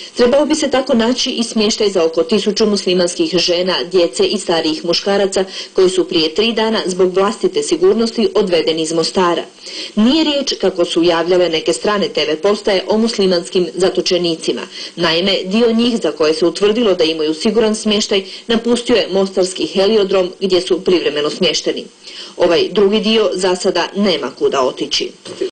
Trebao bi se tako naći i smještaj za oko 1000 muslimanskih žena, djece i starijih muškaraca koji su prije 3 dana zbog vlastite sigurnosti odvedeni iz Mostara. Nije riječ, kako su javljale neke strane TV postaje, o muslimanskim zatočenicima. Naime, dio njih za koje se utvrdilo da imaju siguran smještaj napustio je mostarski heliodrom gdje su privremeno smješteni. Ovaj drugi dio za sada nema kuda otići.